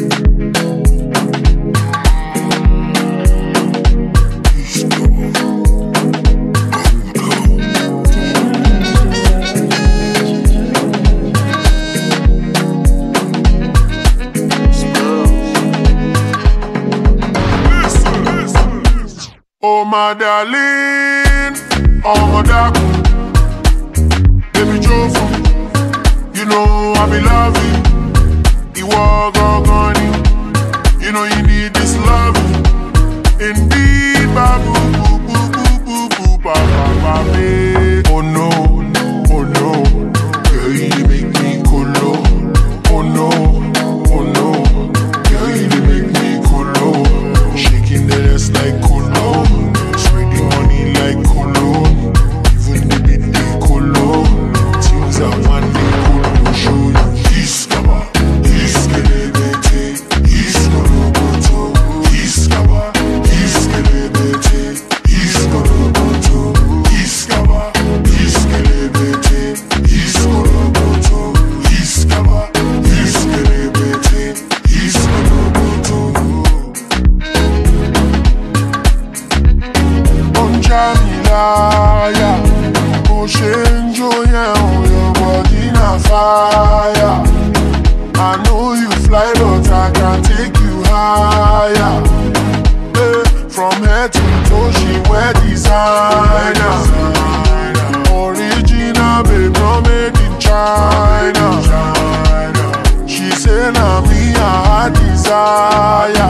Oh my darling, oh my darling, baby Jofa, you know I be loving. You walk on you know you need this love. Indeed, babu, boo, boo, boo, boo, boo, ba, ba, ba, ba. Oh no, oh no, girl you make me colo. Oh no, oh no, girl you make me colo. Shaking that ass like colo. Spreading money like colo. Even the bit they colo. Things I want they colo. Show you this kaba, this kelebete, this koloboto, this kaba, this kelebete, this koloboto, this kaba, this kelebete, this koloboto, this kaba, this kelebete, this koloboto. Jamilaya, Oshenjo, yeah, your body na fire. I know you fly, but I can take you higher. From head to toe, she wear designer. Original, babe, no made in China. She say na me her desire.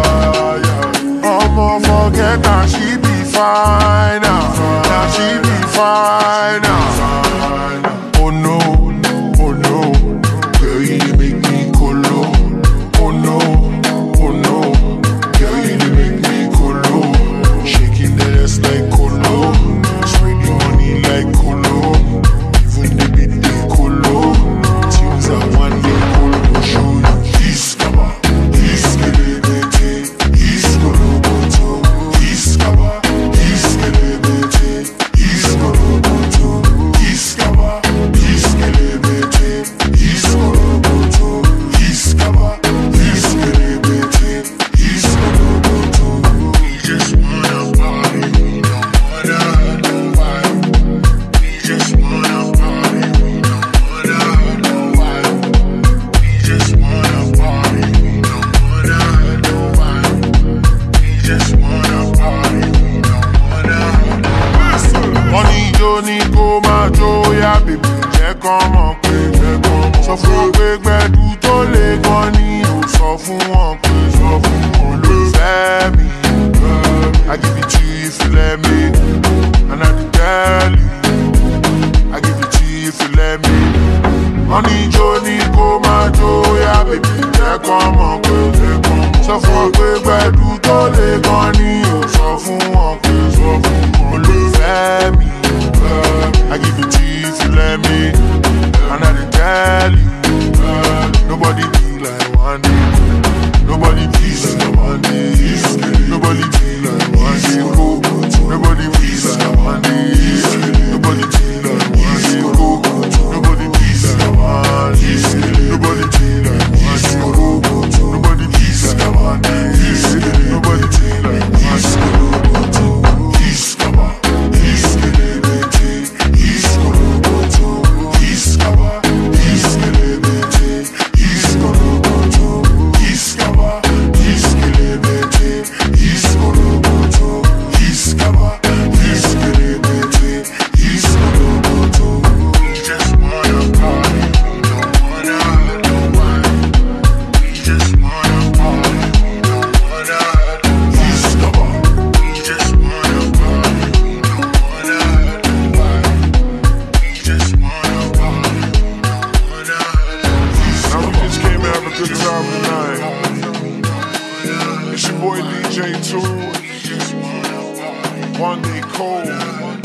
I'ma forget that she be fine now. Now she be fine now. Oh no, oh no, girl you make me colo. Oh no, oh no, girl you make me colo. Shaking that ass like colo. Spreading money like colo. Even the bit they colo. Tunes I want they colo. Show you this kaba, this kelebete, this koloboto, this kaba, this kelebete, this koloboto, this kaba, this kelebete, this koloboto, this kaba, this kelebete, this koloboto. We just wanna party, we don't wanna hurt nobody. We just wanna party, we don't wanna hurt nobody. We just wanna party, we don't wanna hurt nobody. We just wanna party, we don't wanna hurt nobody. Money Johnny go my joya, baby, check on my page. Sọ fún wọn pé gbẹ̀du tó lè gan ni ò sọ fún wọn pé sọ fún wọn ló fẹ́ mi. I give it to you if you let me, and I dey tell you. I give it to you if you let me. Money Johnny go my joya, baby, check on my page. Sọ fún wọn pé gbẹ̀du tó lè gan ni ò sọ fún wọn pé sọ fún wọn ló fẹ́ mi. I give it to you if you let me, and I dey tell you. Nobody be like one day. Nobody be like one day. Nobody be like one day. Nobody be like one day. Nobody be like one day. Nobody be like one day. Nobody be like one day. Nobody be like one day. Nobody be like one day. This kaba, this kelebete, this koloboto, this kaba, this kelebete, this koloboto, this kaba, this kelebete, this koloboto, this kaba, this kelebete, this koloboto. We just wanna party, we don't wanna hurt nobody. We just wanna party, we don't wanna hurt nobody. This kaba, we just wanna party, we don't wanna hurt nobody. We just wanna party, we don't wanna hurt nobody. Now we just came to have a good time tonight. It's your boy DJ 2. One day cold.